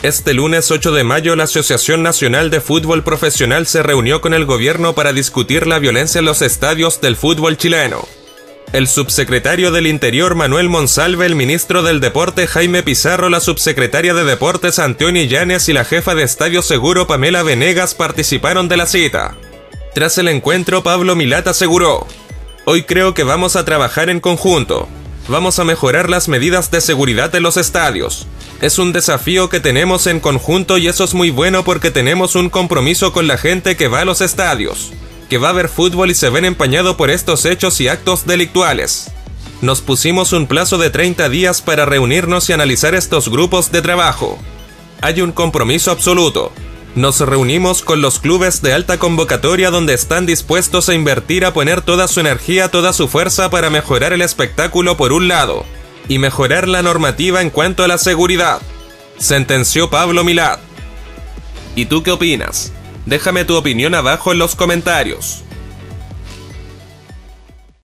Este lunes 8 de mayo, la Asociación Nacional de Fútbol Profesional se reunió con el gobierno para discutir la violencia en los estadios del fútbol chileno. El subsecretario del Interior Manuel Monsalve, el ministro del Deporte Jaime Pizarro, la subsecretaria de Deportes Antonia Llanes y la jefa de Estadio Seguro Pamela Venegas participaron de la cita. Tras el encuentro, Pablo Milat aseguró: "Hoy creo que vamos a trabajar en conjunto. Vamos a mejorar las medidas de seguridad de los estadios. Es un desafío que tenemos en conjunto y eso es muy bueno porque tenemos un compromiso con la gente que va a los estadios, que va a ver fútbol y se ven empañados por estos hechos y actos delictuales. Nos pusimos un plazo de 30 días para reunirnos y analizar estos grupos de trabajo. Hay un compromiso absoluto. Nos reunimos con los clubes de alta convocatoria donde están dispuestos a invertir, a poner toda su energía, toda su fuerza para mejorar el espectáculo por un lado, y mejorar la normativa en cuanto a la seguridad", sentenció Pablo Milat. ¿Y tú qué opinas? Déjame tu opinión abajo en los comentarios.